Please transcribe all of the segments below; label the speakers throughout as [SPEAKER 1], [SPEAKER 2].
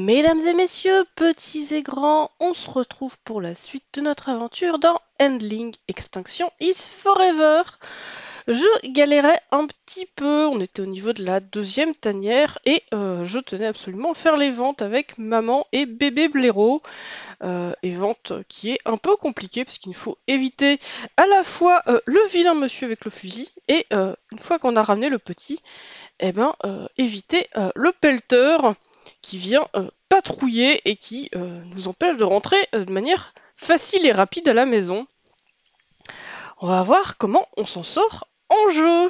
[SPEAKER 1] Mesdames et messieurs, petits et grands, on se retrouve pour la suite de notre aventure dans Endling Extinction is Forever. Je galérais un petit peu, on était au niveau de la deuxième tanière et je tenais absolument à faire les ventes avec maman et bébé blaireau. Et vente qui est un peu compliquée parce qu'il faut éviter à la fois le vilain monsieur avec le fusil et une fois qu'on a ramené le petit, éviter le pelleteur qui vient patrouiller et qui nous empêche de rentrer de manière facile et rapide à la maison. On va voir comment on s'en sort en jeu.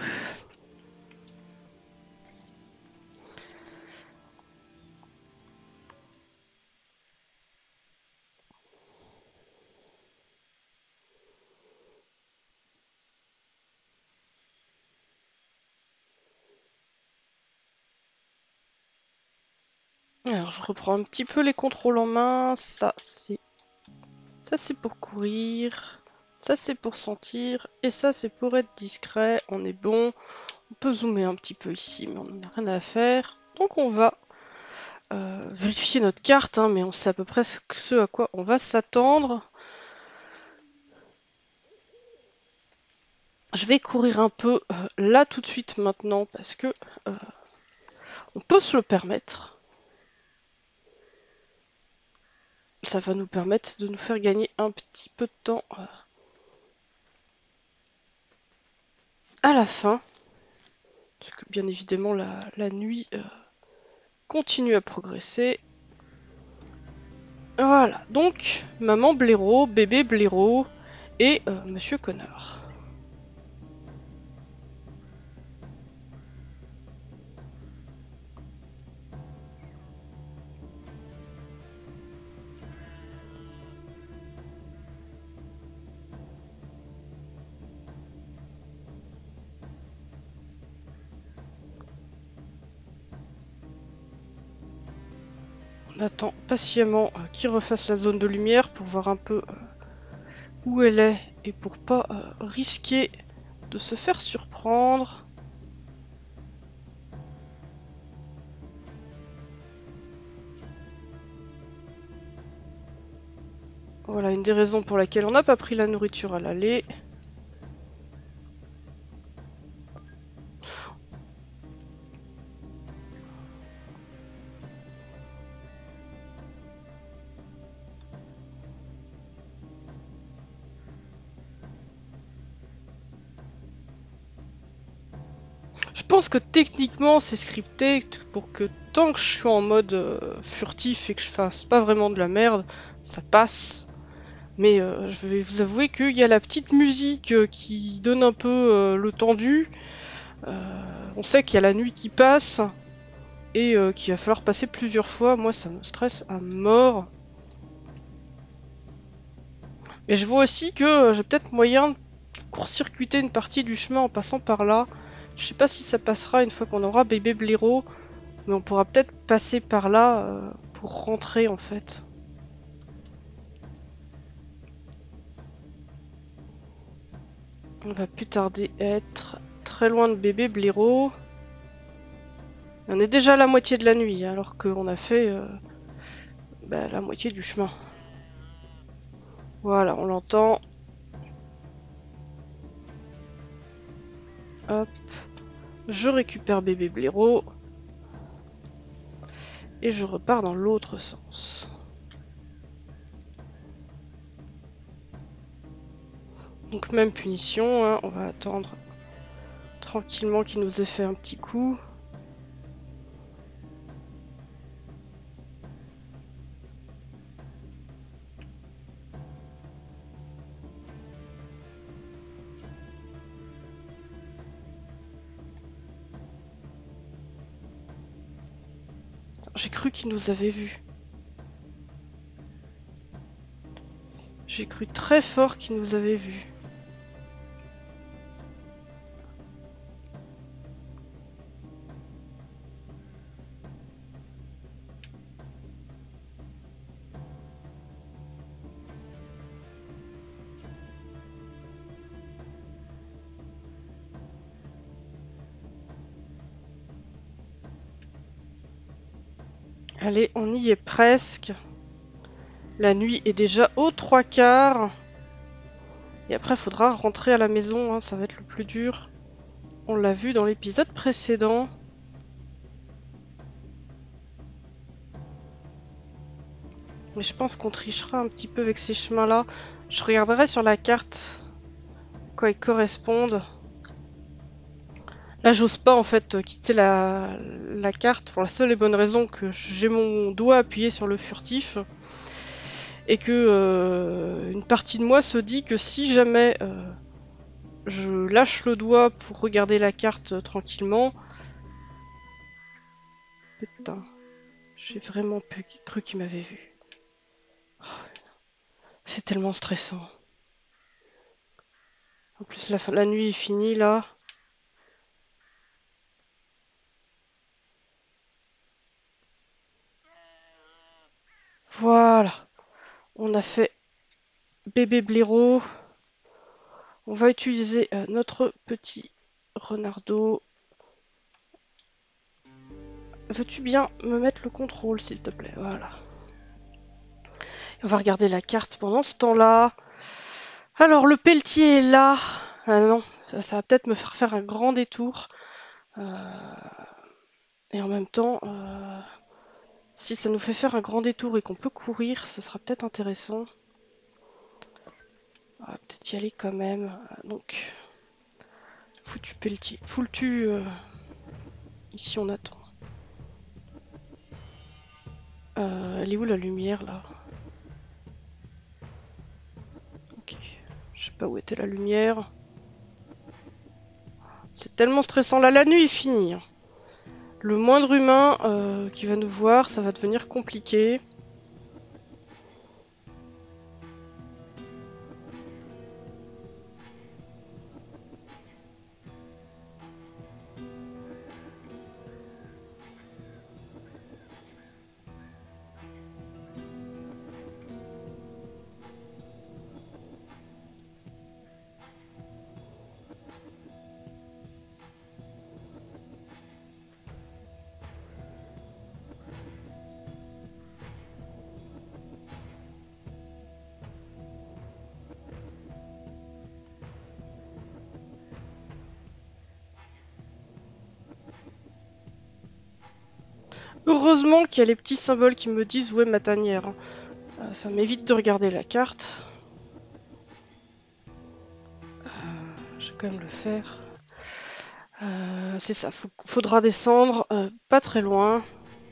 [SPEAKER 1] Alors je reprends un petit peu les contrôles en main. Ça c'est pour courir. Ça c'est pour sentir. Et ça c'est pour être discret. On est bon. On peut zoomer un petit peu ici, mais on n'en a rien à faire. Donc on va vérifier notre carte, hein, mais on sait à peu près ce à quoi on va s'attendre. Je vais courir un peu là tout de suite maintenant parce que on peut se le permettre. Ça va nous permettre de nous faire gagner un petit peu de temps à la fin. Parce que bien évidemment la nuit continue à progresser. Voilà, donc maman blaireau, bébé blaireau et monsieur connard. On attend patiemment qu'il refasse la zone de lumière pour voir un peu où elle est et pour pas risquer de se faire surprendre. Voilà une des raisons pour laquelle on n'a pas pris la nourriture à l'aller. Je pense que techniquement c'est scripté pour que tant que je suis en mode furtif et que je fasse pas vraiment de la merde, ça passe. Mais je vais vous avouer qu'il y a la petite musique qui donne un peu le tendu. On sait qu'il y a la nuit qui passe et qu'il va falloir passer plusieurs fois. Moi ça me stresse à mort. Mais je vois aussi que j'ai peut-être moyen de court-circuiter une partie du chemin en passant par là. Je sais pas si ça passera une fois qu'on aura bébé blaireau. Mais on pourra peut-être passer par là pour rentrer en fait. On va plus tarder à être très loin de bébé blaireau. On est déjà à la moitié de la nuit alors qu'on a fait la moitié du chemin. Voilà, on l'entend. Hop. Je récupère bébé blaireau. Et je repars dans l'autre sens. Donc même punition, hein, on va attendre tranquillement qu'il nous ait fait un petit coup. J'ai cru qu'il nous avait vus. J'ai cru très fort qu'il nous avait vus. Allez, on y est presque. La nuit est déjà aux 3/4. Et après, il faudra rentrer à la maison, hein, ça va être le plus dur. On l'a vu dans l'épisode précédent. Mais je pense qu'on trichera un petit peu avec ces chemins-là. Je regarderai sur la carte quoi ils correspondent. Là, j'ose pas en fait quitter la carte pour la seule et bonne raison que j'ai mon doigt appuyé sur le furtif. Et que une partie de moi se dit que si jamais je lâche le doigt pour regarder la carte tranquillement... Putain, j'ai vraiment cru qu'il m'avait vu. Oh, c'est tellement stressant. En plus, la nuit est finie là. Voilà, on a fait bébé blaireau. On va utiliser notre petit renardeau. Veux-tu bien me mettre le contrôle, s'il te plaît? Voilà. On va regarder la carte pendant ce temps-là. Alors, le pelletier est là. Ah non, ça va peut-être me faire un grand détour. Et en même temps, si ça nous fait faire un grand détour et qu'on peut courir, ce sera peut-être intéressant. On va peut-être y aller quand même. Donc, foutu pelletier. Foutu... ici, on attend. Elle est où la lumière, là? Ok. Je sais pas où était la lumière. C'est tellement stressant. Là, la nuit est finie. Le moindre humain qui va nous voir, ça va devenir compliqué. Heureusement qu'il y a les petits symboles qui me disent où est ma tanière. Ça m'évite de regarder la carte. Je vais quand même le faire. C'est ça, faudra descendre pas très loin.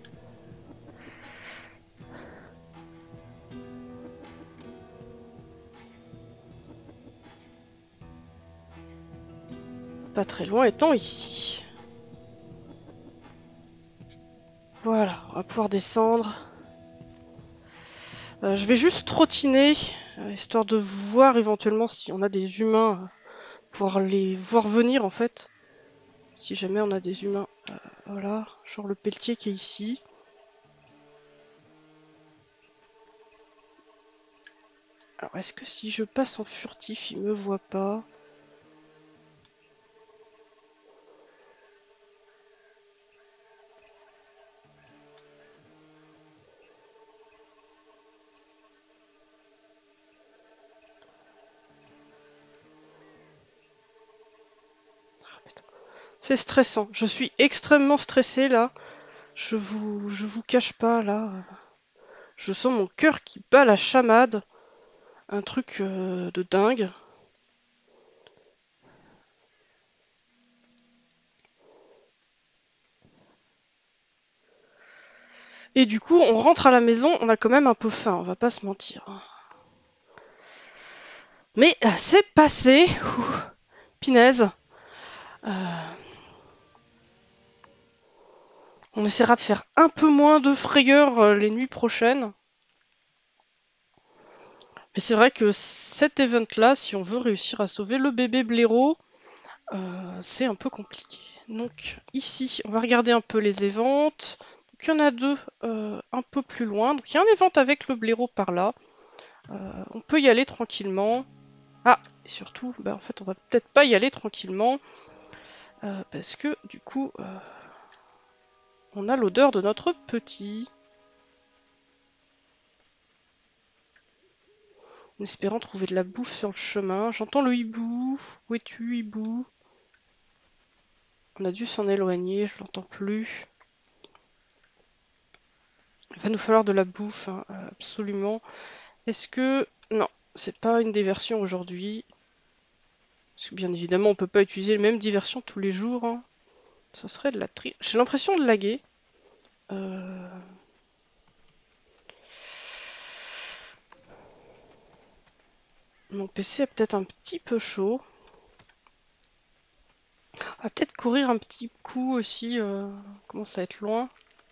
[SPEAKER 1] Pas très loin étant ici. Voilà, on va pouvoir descendre. Je vais juste trottiner, histoire de voir éventuellement si on a des humains, pouvoir les voir venir en fait. Si jamais on a des humains, voilà, genre le pelletier qui est ici. Alors est-ce que si je passe en furtif, il me voit pas? C'est stressant. Je suis extrêmement stressée là. Je vous cache pas là. Je sens mon cœur qui bat la chamade. Un truc de dingue. Et du coup, on rentre à la maison, on a quand même un peu faim, on va pas se mentir. Mais c'est passé. Ouh, pinaise. On essaiera de faire un peu moins de frayeur les nuits prochaines. Mais c'est vrai que cet event-là, si on veut réussir à sauver le bébé blaireau, c'est un peu compliqué. Donc ici, on va regarder un peu les events. Donc, il y en a deux un peu plus loin. Donc il y a un event avec le blaireau par là. On peut y aller tranquillement. Ah, et surtout, bah, en fait, on va peut-être pas y aller tranquillement. Parce que du coup, on a l'odeur de notre petit. en espérant trouver de la bouffe sur le chemin. J'entends le hibou. Où es-tu, hibou? On a dû s'en éloigner, je l'entends plus. Il va nous falloir de la bouffe, hein, absolument. Est-ce que... Non, c'est pas une diversion aujourd'hui. Parce que bien évidemment, on peut pas utiliser les mêmes diversions tous les jours. Hein. Ça serait de la tri... J'ai l'impression de laguer. Mon PC est peut-être un petit peu chaud. On va peut-être courir un petit coup aussi. Commence à être loin.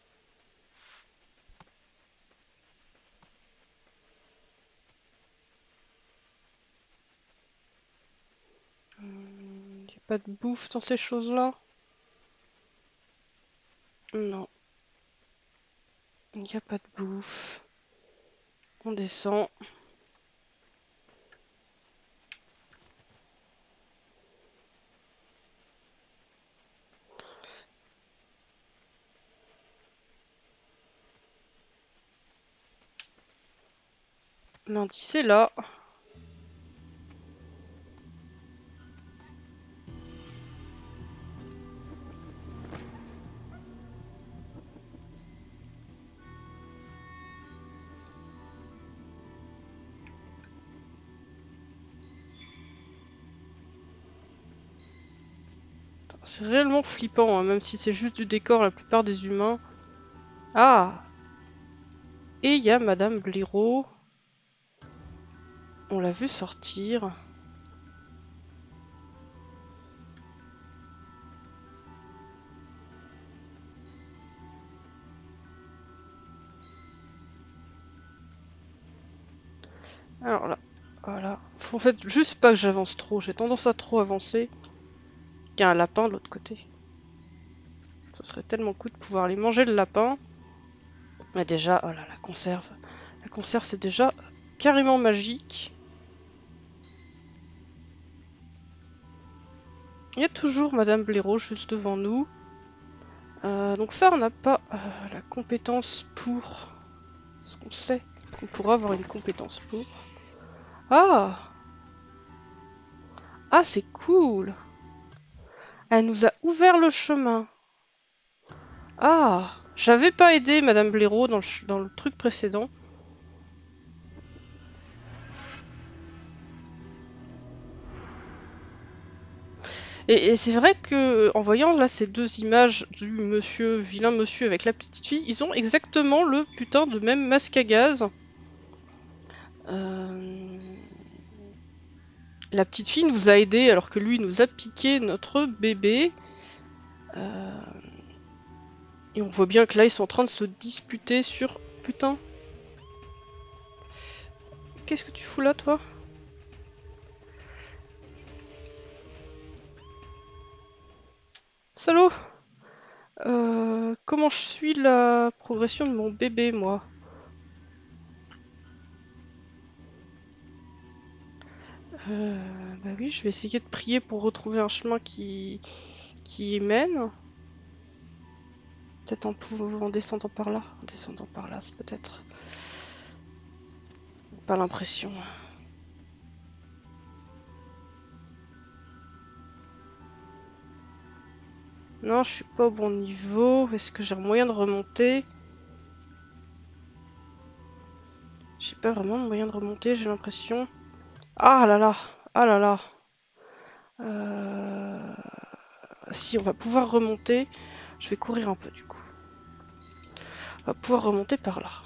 [SPEAKER 1] Il n'y a pas de bouffe dans ces choses-là? Non. Il n'y a pas de bouffe. On descend. L'indice est là. C'est réellement flippant, hein, même si c'est juste du décor la plupart des humains. Ah! Et il y a Madame Blaireau. On l'a vu sortir. Alors là, voilà. Faut en fait juste pas que j'avance trop. J'ai tendance à trop avancer. Il y a un lapin de l'autre côté. Ça serait tellement cool de pouvoir aller manger le lapin. Mais déjà, oh là, la conserve. La conserve, c'est déjà carrément magique. Il y a toujours Madame Blaireau juste devant nous. Donc ça, on n'a pas la compétence pour... Ce qu'on sait qu'on pourra avoir une compétence pour. Ah! Ah, c'est cool! Elle nous a ouvert le chemin. Ah! J'avais pas aidé Madame Blaireau dans le truc précédent. Et c'est vrai que en voyant là ces deux images du monsieur, vilain monsieur avec la petite fille, ils ont exactement le putain de même masque à gaz. La petite fille nous a aidés alors que lui nous a piqué notre bébé. Et on voit bien que là ils sont en train de se disputer sur... Putain. Qu'est-ce que tu fous là toi? Salaud! Comment je suis la progression de mon bébé moi? Bah oui, je vais essayer de prier pour retrouver un chemin qui y mène. Peut-être en descendant par là. En descendant par là, c'est peut-être... Pas l'impression. Non, je suis pas au bon niveau. Est-ce que j'ai un moyen de remonter? J'ai pas vraiment de moyen de remonter, j'ai l'impression. Ah là là! Ah là là! Si, on va pouvoir remonter. Je vais courir un peu du coup. On va pouvoir remonter par là.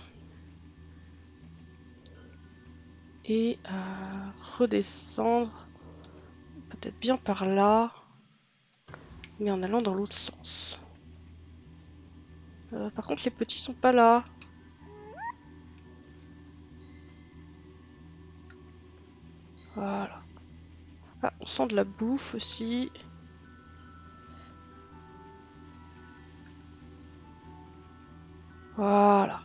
[SPEAKER 1] Et redescendre. Peut-être bien par là. Mais en allant dans l'autre sens. Par contre, les petits sont pas là. Voilà. Ah, on sent de la bouffe aussi. Voilà.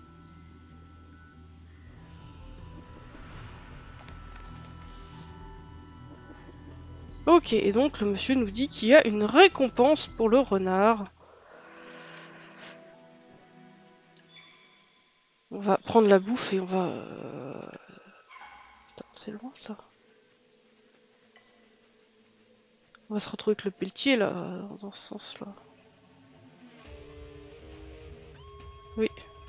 [SPEAKER 1] Ok, et donc le monsieur nous dit qu'il y a une récompense pour le renard. On va prendre la bouffe et on va c'est loin ça. On va se retrouver avec le pelletier là, dans ce sens-là. Oui.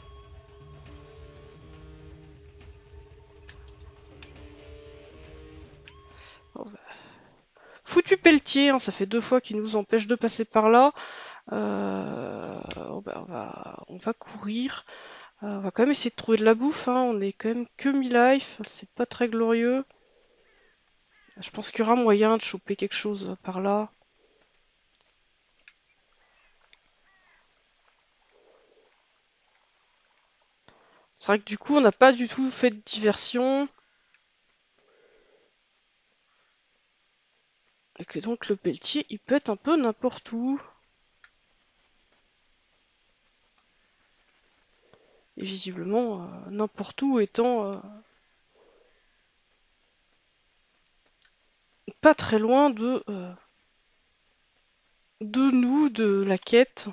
[SPEAKER 1] Bon, bah. Foutu pelletier, hein, ça fait 2 fois qu'il nous empêche de passer par là. Bah, on va courir. On va quand même essayer de trouver de la bouffe, hein. On est quand même que mi-life, c'est pas très glorieux. Je pense qu'il y aura moyen de choper quelque chose par là. C'est vrai que du coup, on n'a pas du tout fait de diversion. Et que donc le pelletier, il peut être un peu n'importe où. Et visiblement, n'importe où étant pas très loin de nous, de la quête.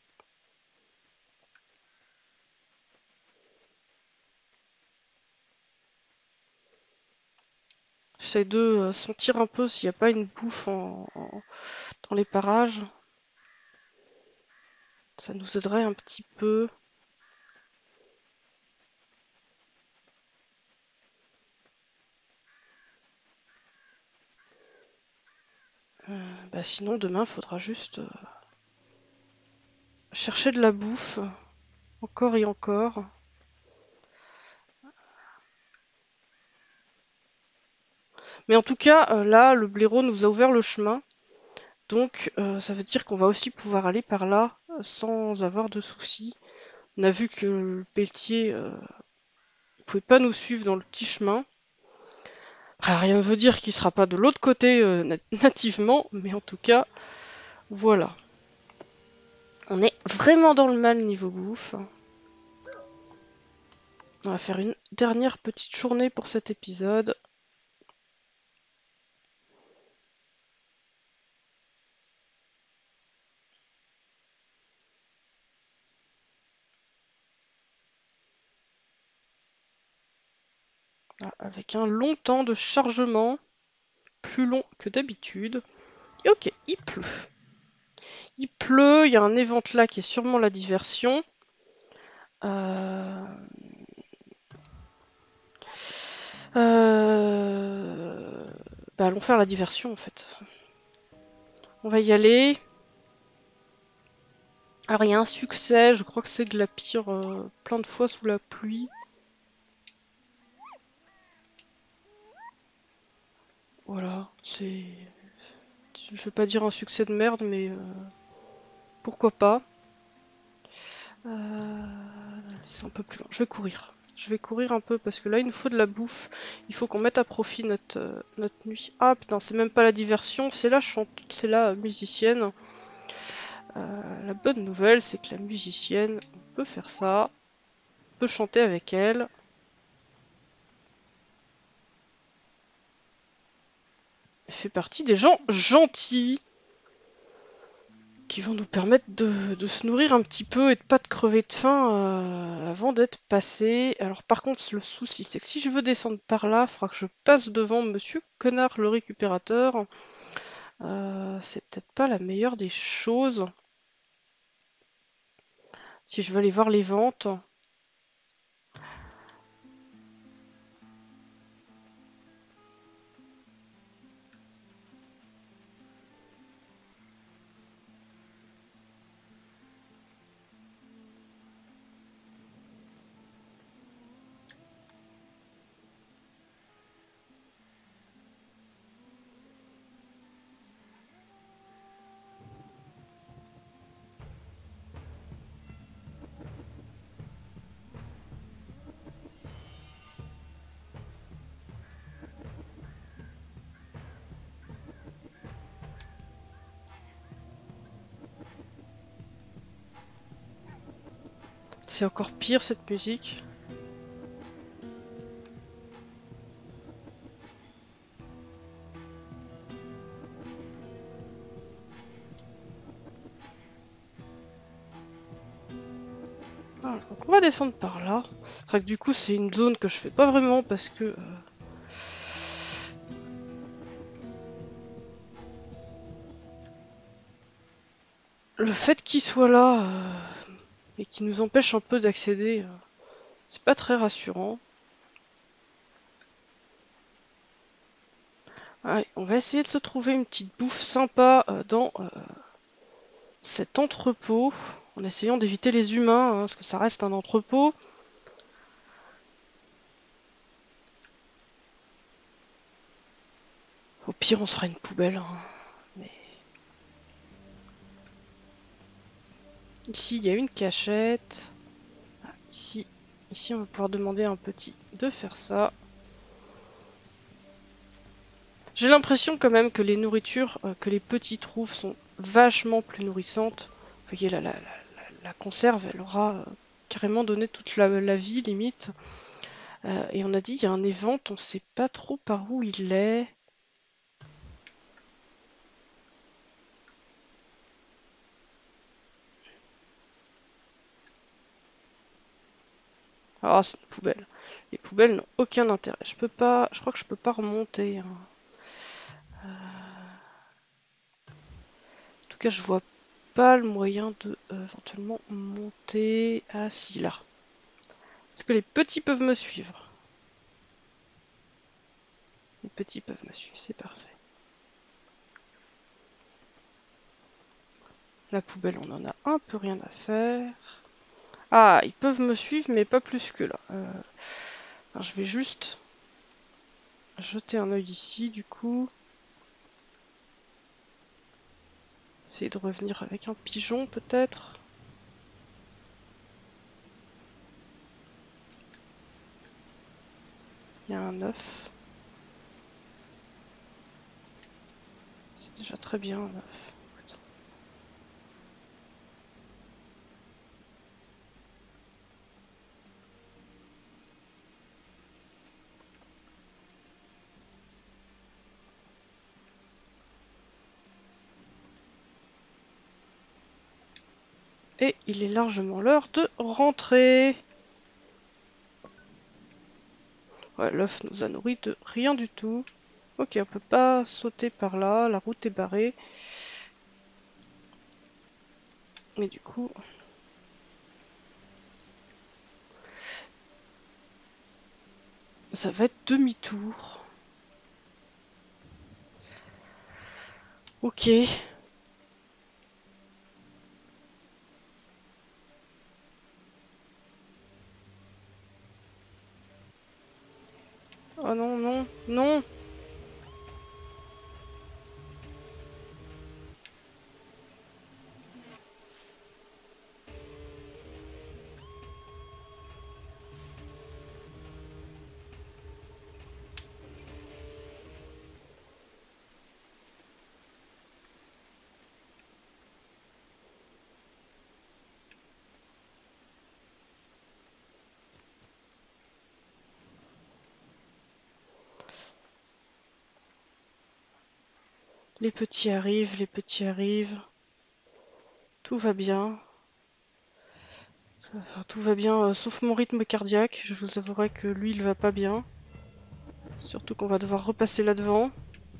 [SPEAKER 1] J'essaie de sentir un peu s'il n'y a pas une bouffe dans les parages. Ça nous aiderait un petit peu. Bah sinon, demain, il faudra juste chercher de la bouffe. Encore et encore. Mais en tout cas, là, le blaireau nous a ouvert le chemin. Donc, ça veut dire qu'on va aussi pouvoir aller par là sans avoir de soucis. On a vu que le pelletier ne pouvait pas nous suivre dans le petit chemin. Après, rien ne veut dire qu'il sera pas de l'autre côté nativement, mais en tout cas, voilà. On est vraiment dans le mal niveau bouffe. On va faire une dernière petite journée pour cet épisode. Avec un long temps de chargement, plus long que d'habitude. Et ok, il pleut. Il pleut, il y a un évent là qui est sûrement la diversion. Bah, allons faire la diversion en fait. On va y aller. Alors il y a un succès, je crois que c'est de la pire plein de fois sous la pluie. Voilà, c'est... Je vais pas dire un succès de merde, mais pourquoi pas. C'est un peu plus long. Je vais courir. Je vais courir un peu parce que là il nous faut de la bouffe. Il faut qu'on mette à profit notre nuit. Ah putain, c'est même pas la diversion, c'est c'est la musicienne. La bonne nouvelle, c'est que la musicienne, on peut faire ça. On peut chanter avec elle. Elle fait partie des gens gentils qui vont nous permettre de se nourrir un petit peu et de pas de crever de faim avant d'être passé. Alors par contre, le souci, c'est que si je veux descendre par là, il faudra que je passe devant Monsieur Connard le récupérateur. C'est peut-être pas la meilleure des choses. Si je veux aller voir les ventes. C'est encore pire cette musique. Voilà, donc on va descendre par là. C'est vrai que du coup c'est une zone que je fais pas vraiment parce que le fait qu'il soit là et qu'il nous empêche un peu d'accéder, c'est pas très rassurant. Allez, on va essayer de se trouver une petite bouffe sympa dans cet entrepôt, en essayant d'éviter les humains, hein, parce que ça reste un entrepôt. Au pire, on se fera une poubelle. Hein. Mais... Ici, il y a une cachette. Ah, ici, on va pouvoir demander à un petit de faire ça. J'ai l'impression quand même que les nourritures que les petits trouvent sont vachement plus nourrissantes. Vous voyez, la conserve, elle aura carrément donné toute la vie, limite. Et on a dit, il y a un event, on sait pas trop par où il est. Ah, c'est une poubelle. Les poubelles n'ont aucun intérêt. Je crois que je peux pas remonter. Hein. En tout cas, je vois pas le moyen de éventuellement monter. Ah, si, là. Est-ce que les petits peuvent me suivre? Les petits peuvent me suivre, c'est parfait. La poubelle, on en a un peu rien à faire. Ah, ils peuvent me suivre, mais pas plus que là. Alors, je vais juste jeter un œil ici, du coup. Essayer de revenir avec un pigeon, peut-être. Il y a un œuf. C'est déjà très bien, un œuf. Et il est largement l'heure de rentrer. Ouais, l'œuf nous a nourri de rien du tout. Ok, on peut pas sauter par là, la route est barrée. Et du coup... ça va être demi-tour. Ok. Oh non, non, non! Les petits arrivent, les petits arrivent. Tout va bien. Enfin, tout va bien, sauf mon rythme cardiaque. Je vous avouerai que lui, il va pas bien. Surtout qu'on va devoir repasser là-devant.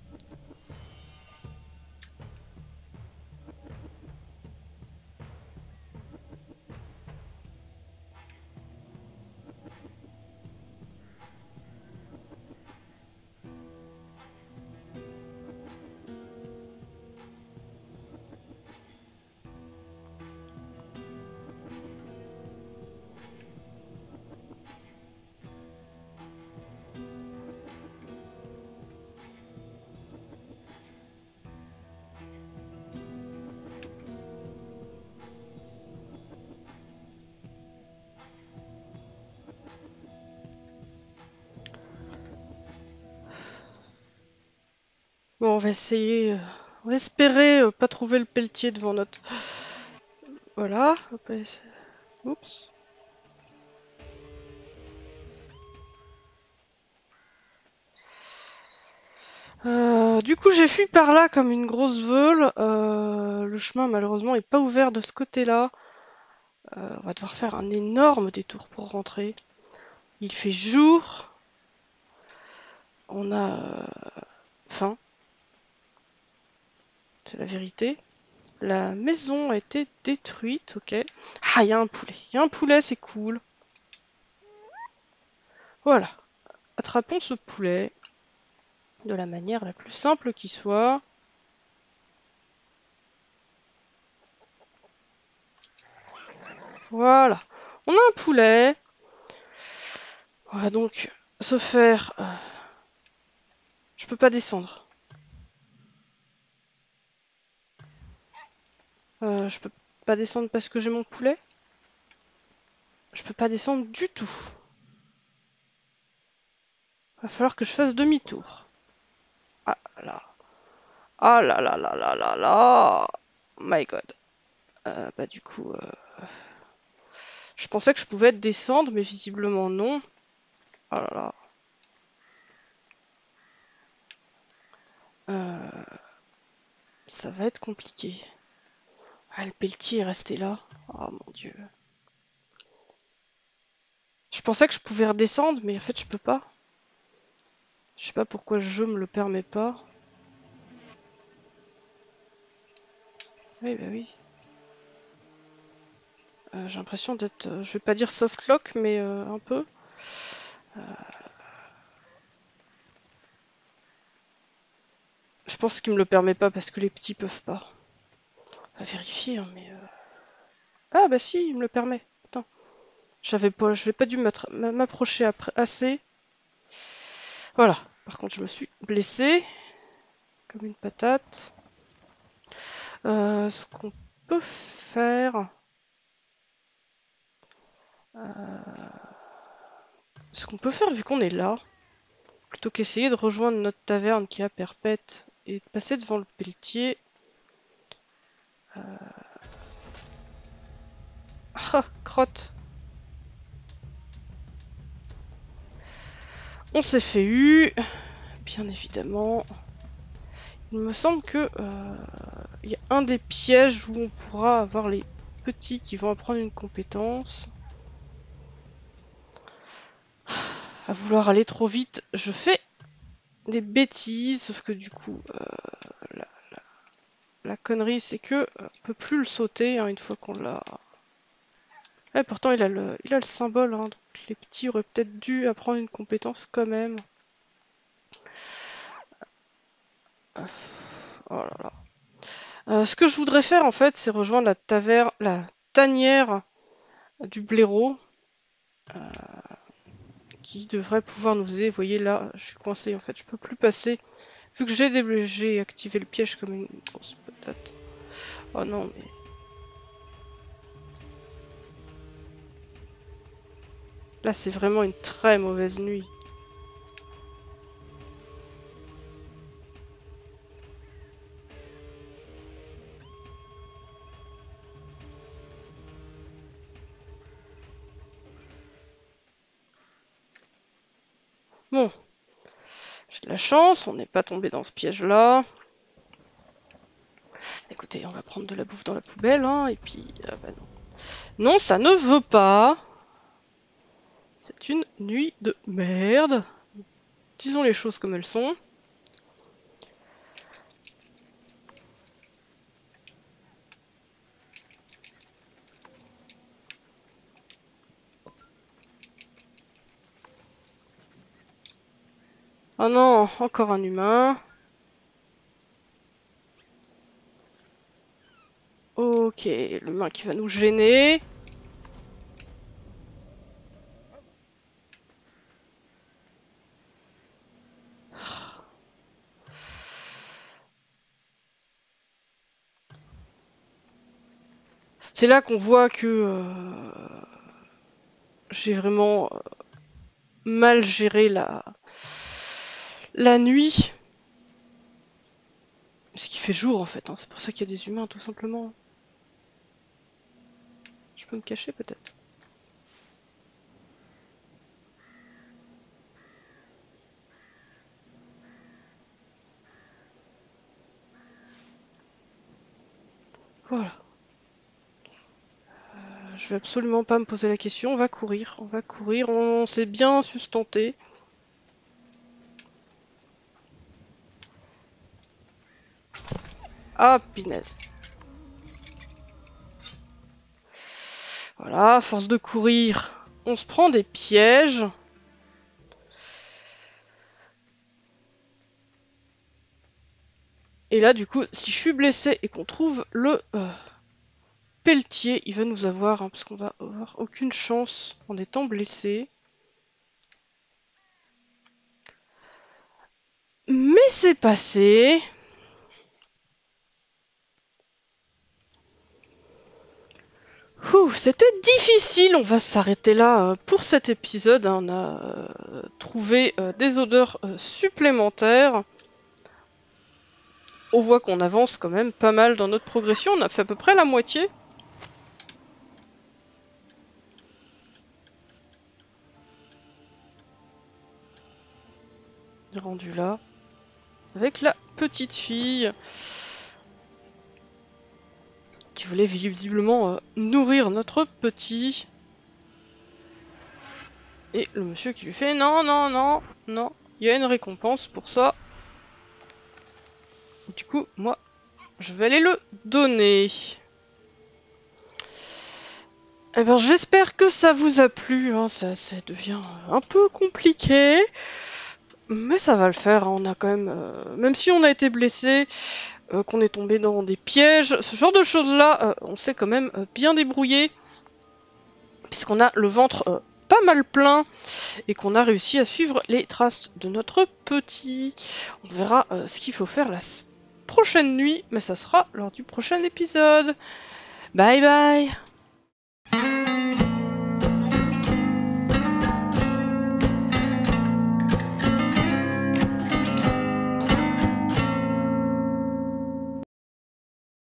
[SPEAKER 1] Bon, on va essayer... on va espérer pas trouver le pelletier devant notre... Voilà. Oups. Du coup, j'ai fui par là comme une grosse veule. Le chemin, malheureusement, est pas ouvert de ce côté-là. On va devoir faire un énorme détour pour rentrer. Il fait jour. On a faim. C'est la vérité. La maison a été détruite, ok. Ah, il y a un poulet. Il y a un poulet, c'est cool. Voilà. Attrapons ce poulet de la manière la plus simple qui soit. Voilà. On a un poulet. On va donc se faire... Je peux pas descendre. Je peux pas descendre parce que j'ai mon poulet. Je peux pas descendre du tout. Va falloir que je fasse demi-tour. Ah là. Ah là là là là là là. My God. Bah du coup... Je pensais que je pouvais descendre, mais visiblement non. Oh là là. Ça va être compliqué. Ah, le pelletier est resté là. Oh mon dieu. Je pensais que je pouvais redescendre, mais en fait je peux pas. Je sais pas pourquoi le jeu me le permet pas. Oui, bah oui. J'ai l'impression d'être... je vais pas dire soft lock, mais un peu. Je pense qu'il me le permet pas parce que les petits peuvent pas. À vérifier, hein, mais... Ah bah si, il me le permet. Attends. J'avais pas dû m'approcher assez. Voilà. Par contre, je me suis blessée. Comme une patate. Ce qu'on peut faire... Ce qu'on peut faire vu qu'on est là, plutôt qu'essayer de rejoindre notre taverne qui est à Perpète et de passer devant le pelletier. Ah, crotte. On s'est fait eu, bien évidemment. Il me semble que il y a un des pièges où on pourra avoir les petits qui vont apprendre une compétence. À vouloir aller trop vite, je fais des bêtises, sauf que du coup, la connerie c'est que on peut plus le sauter hein, une fois qu'on l'a. Ouais, pourtant il a le symbole, hein, donc les petits auraient peut-être dû apprendre une compétence quand même. Oh là là. Ce que je voudrais faire en fait, c'est rejoindre la tanière du blaireau, qui devrait pouvoir nous aider. Vous voyez là, je suis coincé en fait, je peux plus passer. Vu que j'ai activé le piège comme une grosse patate. Oh non mais... Là c'est vraiment une très mauvaise nuit. Bon, j'ai de la chance, on n'est pas tombé dans ce piège-là. Écoutez, on va prendre de la bouffe dans la poubelle, hein, et puis... bah non. Non, ça ne veut pas. C'est une nuit de merde. Disons les choses comme elles sont. Oh non, encore un humain. Ok, l'humain qui va nous gêner. C'est là qu'on voit que j'ai vraiment mal géré la nuit. Ce qui fait jour en fait, hein. C'est pour ça qu'il y a des humains tout simplement. Je peux me cacher peut-être. Voilà. Je vais absolument pas me poser la question, on va courir, on s'est bien sustenté. Ah, pinaise. Voilà, à force de courir, on se prend des pièges. Et là, du coup, si je suis blessé et qu'on trouve le pelletier, il va nous avoir, hein, parce qu'on va avoir aucune chance en étant blessé. Mais c'est passé. C'était difficile, on va s'arrêter là pour cet épisode. On a trouvé des odeurs supplémentaires. On voit qu'on avance quand même pas mal dans notre progression, on a fait à peu près la moitié. Rendu là, avec la petite fille qui voulait visiblement nourrir notre petit. Et le monsieur qui lui fait non, non, non, non, il y a une récompense pour ça. Du coup, moi, je vais aller le donner. Eh ben, j'espère que ça vous a plu, hein. Ça devient un peu compliqué. Mais ça va le faire, hein. On a quand même... même si on a été blessé, qu'on est tombé dans des pièges, ce genre de choses-là, on s'est quand même bien débrouillé. Puisqu'on a le ventre pas mal plein et qu'on a réussi à suivre les traces de notre petit. On verra ce qu'il faut faire la prochaine nuit, mais ça sera lors du prochain épisode. Bye bye!